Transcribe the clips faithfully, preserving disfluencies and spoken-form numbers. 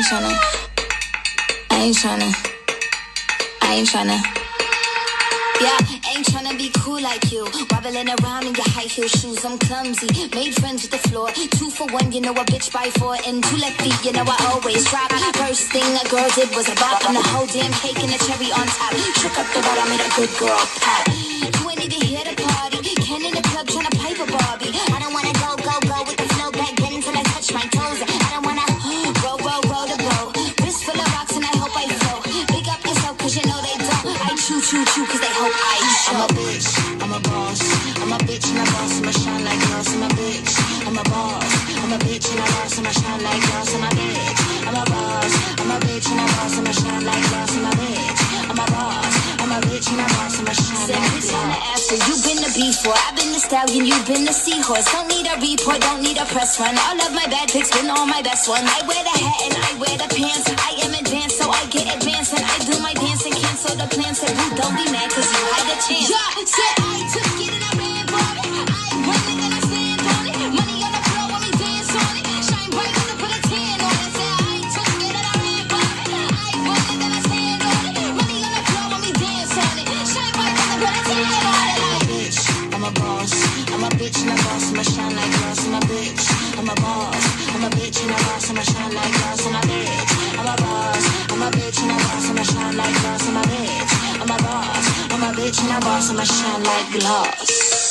ain't tryna, I ain't tryna, I ain't tryna. Yeah, ain't tryna be cool like you. Wobbling around in your high heel shoes, I'm clumsy. Made friends with the floor. Two for one, you know a bitch by four. And two left feet, you know I always drop. First thing a girl did was a bop. And the whole damn cake and the cherry on top. Shook up the bottom, made a good girl pop. You ain't even here to party. Ken in the club tryna pipe a Barbie. I don't wanna go, go, go with the flow back then until I touch my toes. I don't wanna roll, roll, roll the boat. Wrist full of rocks and I hope I float. Big up yourself cause you know they don't. I chew, chew, chew cause they hope I show. I'm a bitch, I'm a boss. I'm a bitch and a boss, I'ma shine like glass. I'm a bitch, I'm a boss. I'm a bitch and a boss, I'ma shine like glass. I'm a bitch, I'm a boss. I'm a bitch and a boss, I'ma shine like glass. I'm a bitch, I'm a boss. I'm a bitch and a boss, I'ma shine like glass. You've been the before, I've been the stallion, you've been the seahorse. Don't need a report, don't need a press run. All of my bad pics been all my best ones. I wear the hat and I wear the pants. I am advanced, so I get advanced. And I do my dance and cancel the plans. Said you don't be mad cause you had a chance. Yeah, said I took it and I ran for it. I won it and I stand on it. Money on the floor when we dance on it. Shine bright when I put a tan on it. Said I took it and I ran for it. I won it and I stand on it. Money on the floor when we dance on it. Shine bright when I put a tan on it. I'm a bitch, I'm a boss. I'm a bitch and a boss, I'ma shine like glass. I'm a bitch, I'm a boss. I'm a bitch and a boss, I'ma shine like glass. I'm a bitch, I'm a boss. I'm a bitch and a boss, I'ma shine like glass. I'm a bitch, I'm a boss. I'm a bitch and a boss, I'ma shine like glass.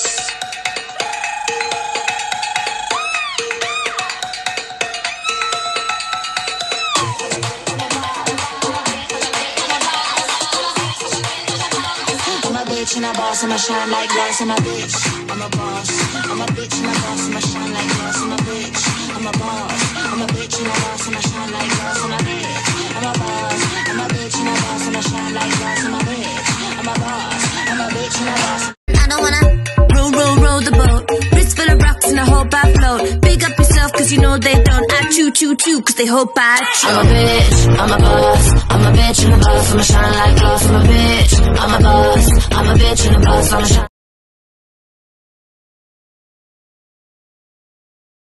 And a boss, I'ma shine like glass. I'm a bitch, I'm a boss. I'm a bitch and a boss, I'ma shine like glass. I'm a bitch, I'm a boss. I'm a bitch and a boss, I'ma shine like glass. I'm a bitch, I'm a boss. I'm a bitch and a boss, I'ma shine like glass. I'm a bitch, I'm a boss. I'm a bitch and a boss. I don't wanna roll, roll, roll the boat. Wrist full of rocks and I hope I float. Big up yourself cause you know they don't. I chew, chew, chew cause they hope I choke. I'm a bitch, I'm a boss. I'm a bitch and a boss, I'ma shine like glass. I'm a bitch, I'm a boss. I'm a bitch and a boss, I'ma shine.